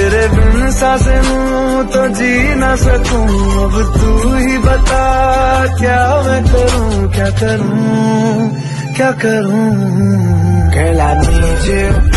तेरे बिन सांसें लूं तो जी ना सकूं। अब तू ही बता क्या मैं करूं, क्या करूं, क्या करूं। Girl, I need you.